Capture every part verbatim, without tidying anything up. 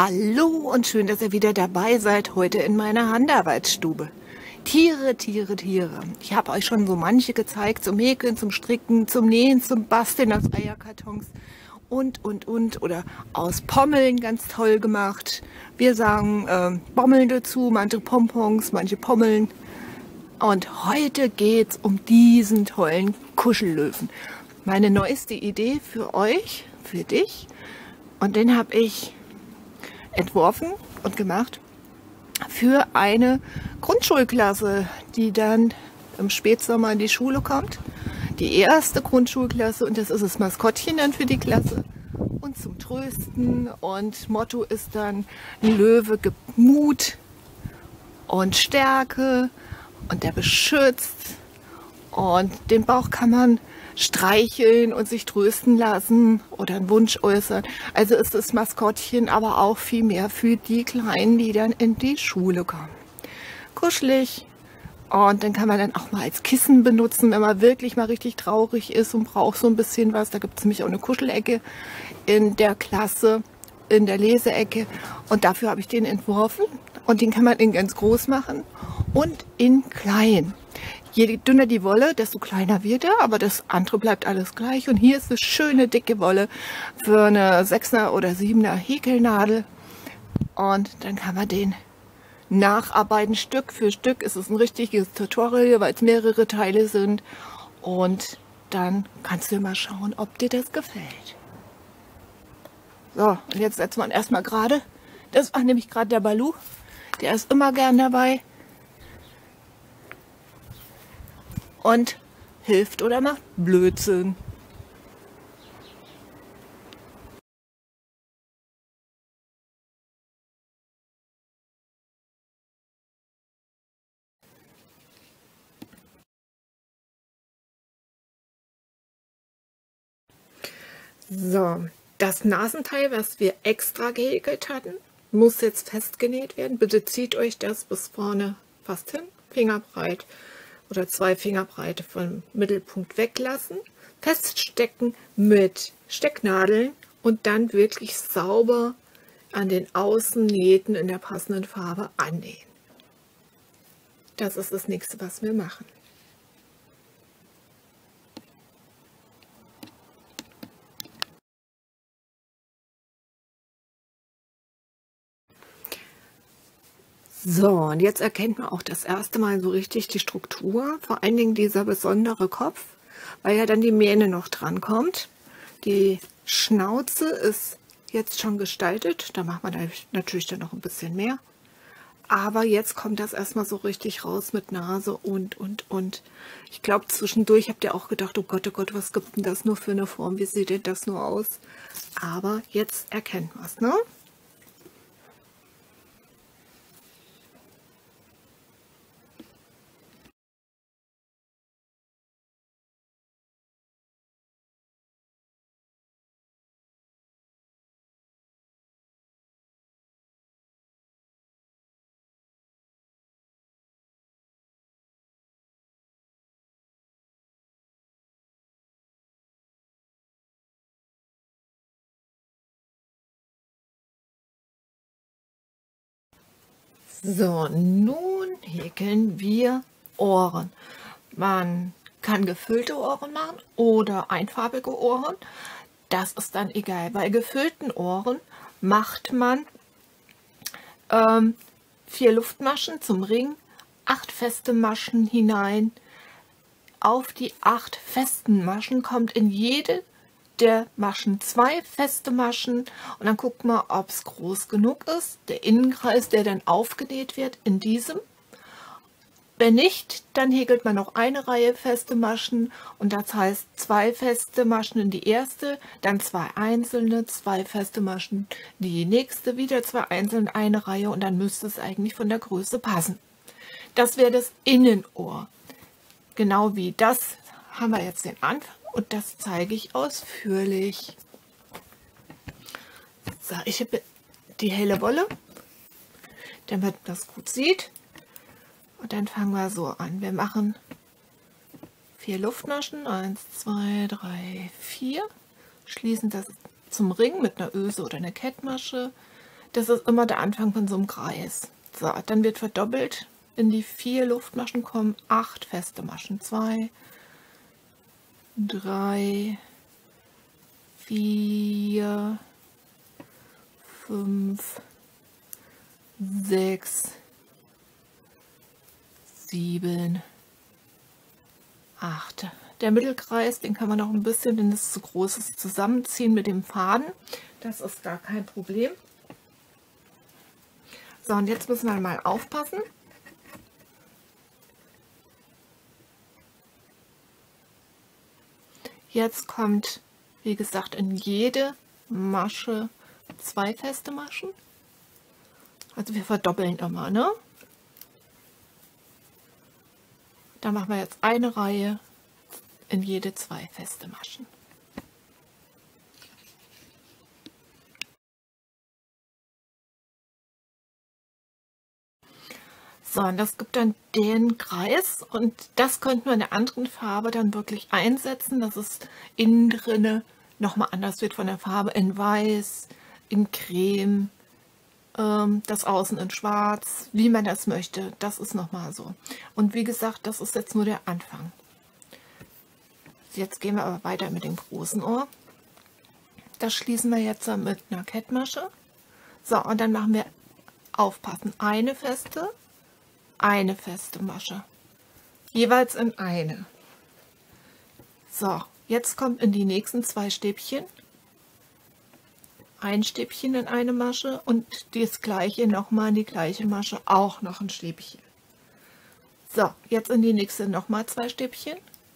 Hallo und schön, dass ihr wieder dabei seid heute in meiner Handarbeitsstube. Tiere, Tiere, Tiere. Ich habe euch schon so manche gezeigt, zum Häkeln, zum Stricken, zum Nähen, zum Basteln aus Eierkartons und, und, und. Oder aus Pommeln ganz toll gemacht. Wir sagen äh, Bommeln dazu, manche Pompons, manche Pommeln. Und heute geht es um diesen tollen Kuschellöwen. Meine neueste Idee für euch, für dich. Und den habe ich entworfen und gemacht für eine Grundschulklasse, die dann im Spätsommer in die Schule kommt. Die erste Grundschulklasse, und das ist das Maskottchen dann für die Klasse. Und zum Trösten, und Motto ist dann: ein Löwe gibt Mut und Stärke und der beschützt, und den Bauch kann man streicheln und sich trösten lassen oder einen Wunsch äußern. Also ist das Maskottchen aber auch viel mehr für die Kleinen, die dann in die Schule kommen. Kuschelig, und dann kann man dann auch mal als Kissen benutzen, wenn man wirklich mal richtig traurig ist und braucht so ein bisschen was. Da gibt es nämlich auch eine Kuschelecke in der Klasse, in der Leseecke, und dafür habe ich den entworfen, und den kann man in ganz groß machen und in klein. Je dünner die Wolle, desto kleiner wird er, aber das andere bleibt alles gleich. Und hier ist eine schöne dicke Wolle für eine sechser oder siebener Häkelnadel. Und dann kann man den nacharbeiten, Stück für Stück. Es ist ein richtiges Tutorial, weil es mehrere Teile sind. Und dann kannst du mal schauen, ob dir das gefällt. So, und jetzt setzt man erstmal gerade. Das war nämlich gerade der Balu. Der ist immer gern dabei. Und hilft oder macht Blödsinn. So, das Nasenteil, was wir extra gehäkelt hatten, muss jetzt festgenäht werden. Bitte zieht euch das bis vorne fast hin, fingerbreit oder zwei Fingerbreite vom Mittelpunkt weglassen, feststecken mit Stecknadeln und dann wirklich sauber an den Außennähten in der passenden Farbe annähen. Das ist das nächste, was wir machen. So, und jetzt erkennt man auch das erste Mal so richtig die Struktur, vor allen Dingen dieser besondere Kopf, weil ja dann die Mähne noch dran kommt. Die Schnauze ist jetzt schon gestaltet, da macht man natürlich dann noch ein bisschen mehr. Aber jetzt kommt das erstmal so richtig raus mit Nase und, und, und. Ich glaube, zwischendurch habt ihr auch gedacht, oh Gott, oh Gott, was gibt denn das nur für eine Form, wie sieht denn das nur aus? Aber jetzt erkennt man es, ne? So, nun häkeln wir Ohren. Man kann gefüllte Ohren machen oder einfarbige Ohren. Das ist dann egal. Bei gefüllten Ohren macht man ähm, vier Luftmaschen zum Ring, acht feste Maschen hinein. Auf die acht festen Maschen kommt in jede der Maschen zwei feste Maschen, und dann guckt man, ob es groß genug ist. Der Innenkreis, der dann aufgenäht wird, in diesem. Wenn nicht, dann häkelt man noch eine Reihe feste Maschen, und das heißt zwei feste Maschen in die erste, dann zwei einzelne, zwei feste Maschen die nächste, wieder zwei einzelne, eine Reihe, und dann müsste es eigentlich von der Größe passen. Das wäre das Innenohr. Genau wie das haben wir jetzt den Anfang. Und das zeige ich ausführlich. So, ich habe die helle Wolle, damit man das gut sieht. Und dann fangen wir so an. Wir machen vier Luftmaschen. Eins, zwei, drei, vier. Schließen das zum Ring mit einer Öse oder einer Kettmasche. Das ist immer der Anfang von so einem Kreis. So, dann wird verdoppelt. In die vier Luftmaschen kommen acht feste Maschen. Zwei, drei, vier, fünf, sechs, sieben, acht. Der Mittelkreis, den kann man noch ein bisschen, wenn es zu groß ist, zusammenziehen mit dem Faden. Das ist gar kein Problem. So, und jetzt müssen wir mal aufpassen. Jetzt kommt, wie gesagt, in jede Masche zwei feste Maschen. Also wir verdoppeln immer, ne? Da machen wir jetzt eine Reihe in jede zwei feste Maschen. So, und das gibt dann den Kreis und das könnten wir in der anderen Farbe dann wirklich einsetzen, dass es innen drinne nochmal anders wird von der Farbe, in Weiß, in Creme, ähm, das Außen in Schwarz, wie man das möchte. Das ist nochmal so. Und wie gesagt, das ist jetzt nur der Anfang. Jetzt gehen wir aber weiter mit dem großen Ohr. Das schließen wir jetzt mit einer Kettmasche. So, und dann machen wir, aufpassen, eine feste, eine feste Masche, jeweils in eine. So, jetzt kommt in die nächsten zwei Stäbchen ein Stäbchen in eine Masche und das gleiche nochmal in die gleiche Masche, auch noch ein Stäbchen. So, jetzt in die nächste nochmal zwei Stäbchen.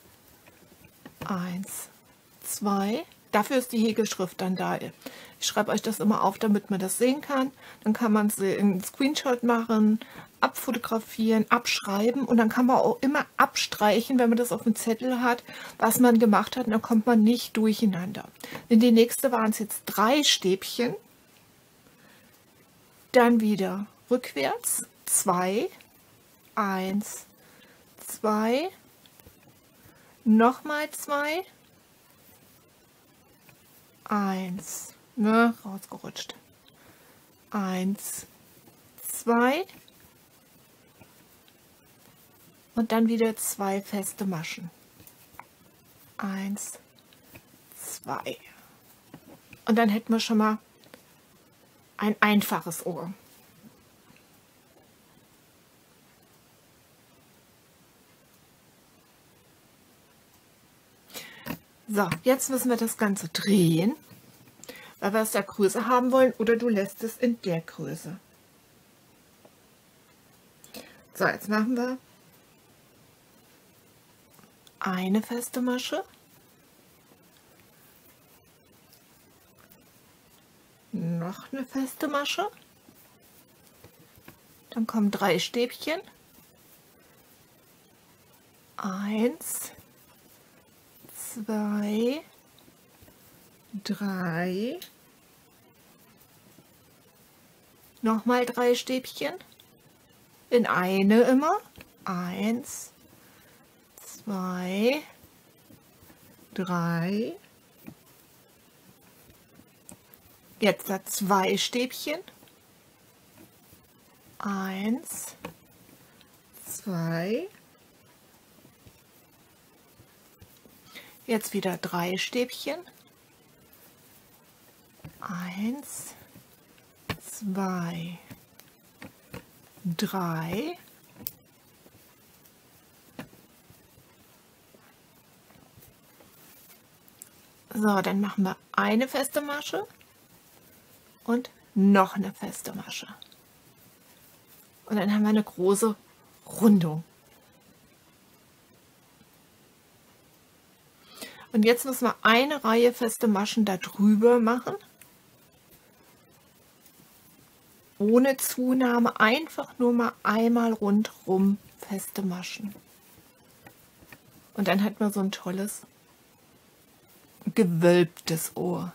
Eins, zwei. Dafür ist die Häkelschrift dann da. Ich schreibe euch das immer auf, damit man das sehen kann. Dann kann man sie in einen Screenshot machen, abfotografieren, abschreiben und dann kann man auch immer abstreichen, wenn man das auf dem Zettel hat, was man gemacht hat, und dann kommt man nicht durcheinander. In die nächste waren es jetzt drei Stäbchen, dann wieder rückwärts, zwei, eins, zwei, nochmal zwei, eins, ne, rausgerutscht, eins, zwei und dann wieder zwei feste Maschen, eins, zwei und dann hätten wir schon mal ein einfaches Ohr. So, jetzt müssen wir das Ganze drehen, weil wir es der Größe haben wollen, oder du lässt es in der Größe. So, jetzt machen wir eine feste Masche, noch eine feste Masche, dann kommen drei Stäbchen, eins, zwei, drei, nochmal drei Stäbchen, in eine immer, eins, zwei, drei, jetzt da zwei Stäbchen, eins, zwei, jetzt wieder drei Stäbchen, eins, zwei, drei, so, dann machen wir eine feste Masche und noch eine feste Masche und dann haben wir eine große Rundung. Und jetzt müssen wir eine Reihe feste Maschen da drüber machen, ohne Zunahme, einfach nur mal einmal rundherum feste Maschen. Und dann hat man so ein tolles, gewölbtes Ohr.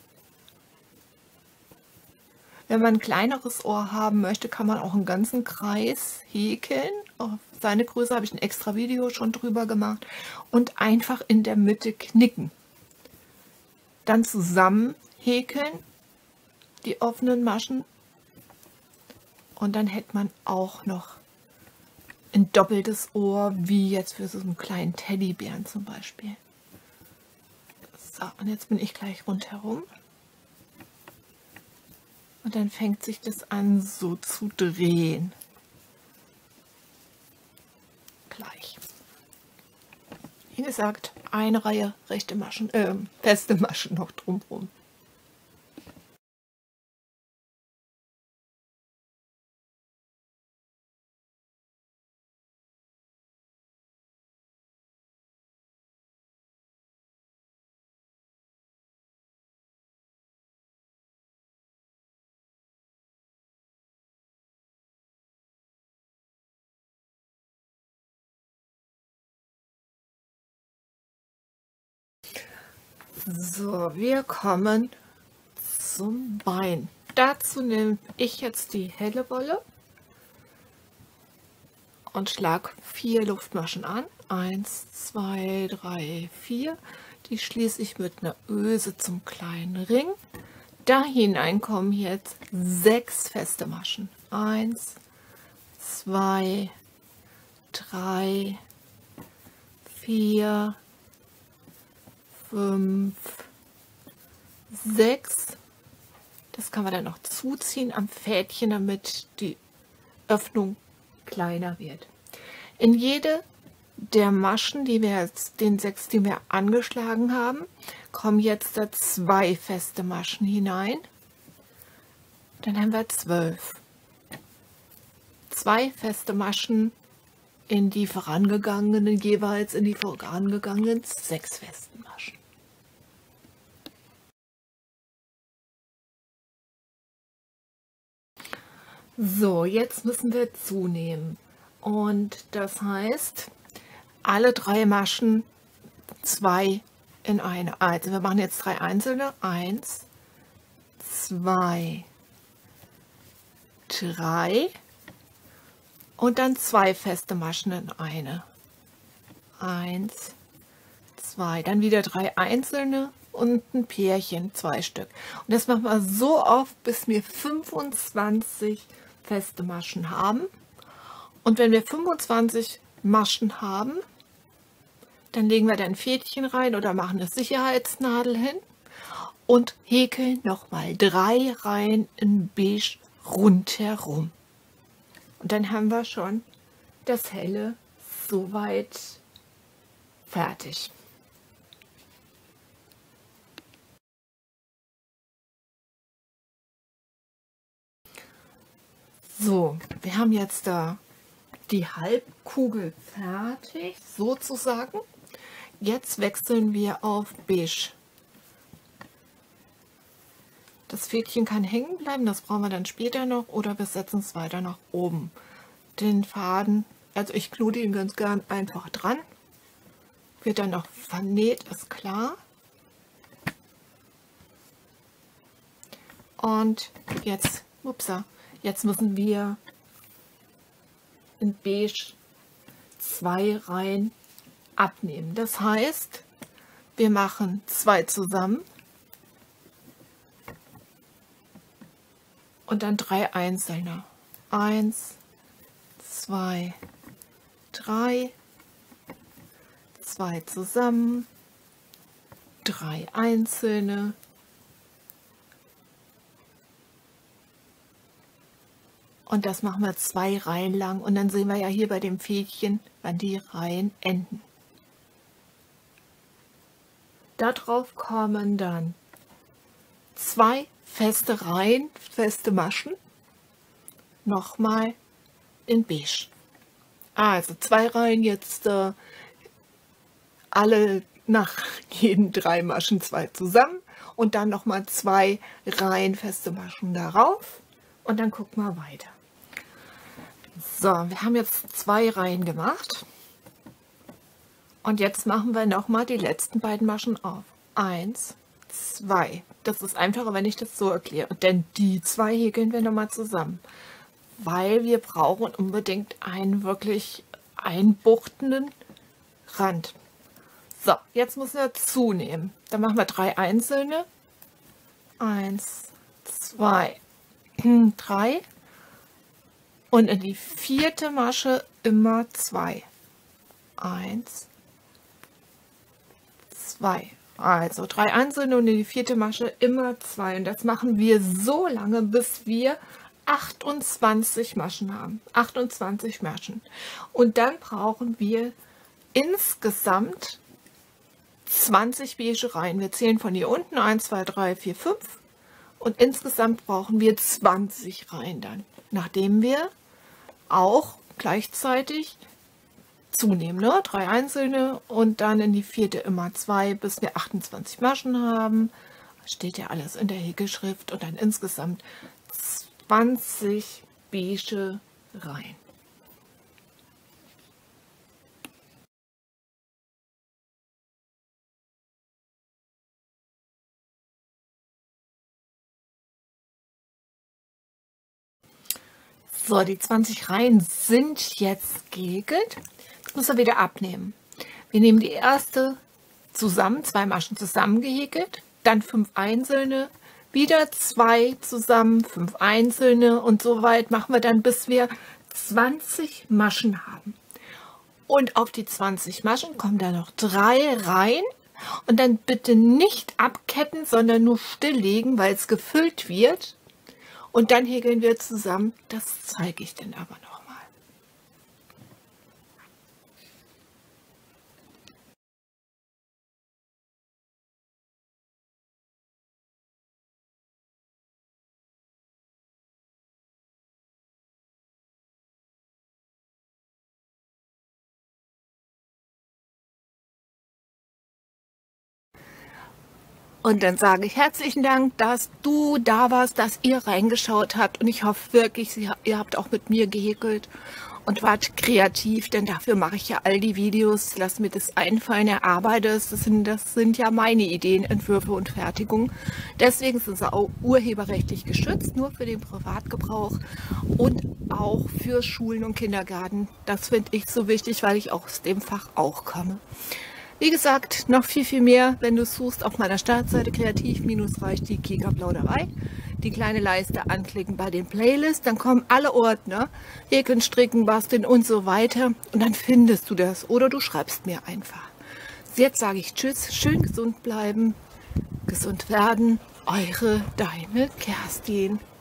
Wenn man ein kleineres Ohr haben möchte, kann man auch einen ganzen Kreis häkeln. Auf seine Größe habe ich ein extra Video schon drüber gemacht. Und einfach in der Mitte knicken. Dann zusammen häkeln, die offenen Maschen Und dann hätte man auch noch ein doppeltes Ohr, wie jetzt für so einen kleinen Teddybären zum Beispiel. So, und jetzt bin ich gleich rundherum. Und dann fängt sich das an, so zu drehen. Gleich. Wie gesagt, eine Reihe rechte Maschen, äh, feste Maschen noch drumherum. So, wir kommen zum Bein. Dazu nehme ich jetzt die helle Wolle und schlage vier Luftmaschen an. Eins, zwei, drei, vier. Die schließe ich mit einer Öse zum kleinen Ring. Da hinein kommen jetzt sechs feste Maschen. Eins, zwei, drei, vier, fünf, sechs. Das kann man dann noch zuziehen am Fädchen, damit die Öffnung kleiner wird. In jede der Maschen, die wir jetzt, den sechs, die wir angeschlagen haben, kommen jetzt da zwei feste Maschen hinein. Dann haben wir zwölf. Zwei feste Maschen in die vorangegangenen, jeweils in die vorangegangenen sechs festen Maschen. So, jetzt müssen wir zunehmen. Und das heißt, alle drei Maschen zwei in eine. Also wir machen jetzt drei einzelne. Eins, zwei, drei und dann zwei feste Maschen in eine. Eins, zwei, dann wieder drei einzelne und ein Pärchen, zwei Stück. Und das machen wir so oft, bis wir fünfundzwanzig feste Maschen haben. Und wenn wir fünfundzwanzig Maschen haben, dann legen wir da ein Fädchen rein oder machen eine Sicherheitsnadel hin und häkeln nochmal drei Reihen in Beige rundherum. Und dann haben wir schon das Helle soweit fertig. So, wir haben jetzt da die Halbkugel fertig, sozusagen. Jetzt wechseln wir auf Beige. Das Fädchen kann hängen bleiben, das brauchen wir dann später noch, oder wir setzen es weiter nach oben. Den Faden, also ich knute ihn ganz gern einfach dran. Wird dann noch vernäht, ist klar. Und jetzt, upsa, jetzt müssen wir in Beige zwei Reihen abnehmen. Das heißt, wir machen zwei zusammen und dann drei einzelne. Eins, zwei, drei, zwei zusammen, drei einzelne. Und das machen wir zwei Reihen lang. Und dann sehen wir ja hier bei dem Fädchen, wann die Reihen enden. Darauf kommen dann zwei feste Reihen, feste Maschen. Nochmal in Beige. Also zwei Reihen jetzt äh, alle nach jeden drei Maschen zwei zusammen. Und dann nochmal zwei Reihen feste Maschen darauf. Und dann gucken wir weiter. So, wir haben jetzt zwei Reihen gemacht. Und jetzt machen wir nochmal die letzten beiden Maschen auf. Eins, zwei. Das ist einfacher, wenn ich das so erkläre. Denn die zwei häkeln wir nochmal zusammen. Weil wir brauchen unbedingt einen wirklich einbuchtenden Rand. So, jetzt müssen wir zunehmen. Dann machen wir drei einzelne. Eins, zwei, drei. und in die vierte Masche immer zwei. Eins, zwei. Also drei einzelne und in die vierte Masche immer zwei. Und das machen wir so lange, bis wir achtundzwanzig Maschen haben. achtundzwanzig Maschen. Und dann brauchen wir insgesamt zwanzig beige Reihen. Wir zählen von hier unten eins, zwei, drei, vier, fünf. Und insgesamt brauchen wir zwanzig Reihen dann. Nachdem wir auch gleichzeitig zunehmen, ne? Drei einzelne und dann in die vierte immer zwei, bis wir achtundzwanzig Maschen haben. Steht ja alles in der Häkelschrift und dann insgesamt zwanzig beige Reihen. So, die zwanzig Reihen sind jetzt gehäkelt. Jetzt müssen wir wieder abnehmen. Wir nehmen die erste zusammen, zwei Maschen zusammen gehäkelt, dann fünf einzelne, wieder zwei zusammen, fünf einzelne und so weit machen wir dann, bis wir zwanzig Maschen haben. Und auf die zwanzig Maschen kommen dann noch drei Reihen und dann bitte nicht abketten, sondern nur stilllegen, weil es gefüllt wird. Und dann häkeln wir zusammen, das zeige ich dann aber noch mal. Und dann sage ich herzlichen Dank, dass du da warst, dass ihr reingeschaut habt. Und ich hoffe wirklich, ihr habt auch mit mir gehäkelt und wart kreativ, denn dafür mache ich ja all die Videos. Lass mir das einfallen, erarbeite es. Das sind, das sind ja meine Ideen, Entwürfe und Fertigung. Deswegen sind sie auch urheberrechtlich geschützt, nur für den Privatgebrauch und auch für Schulen und Kindergarten. Das finde ich so wichtig, weil ich auch aus dem Fach auch komme. Wie gesagt, noch viel, viel mehr, wenn du suchst, auf meiner Startseite kreativ-reich die Kika-Plauderei. Die kleine Leiste anklicken bei den Playlists, dann kommen alle Ordner, Häkeln, Stricken, Basteln und so weiter. Und dann findest du das oder du schreibst mir einfach. Jetzt sage ich Tschüss, schön gesund bleiben, gesund werden, eure, deine Kerstin.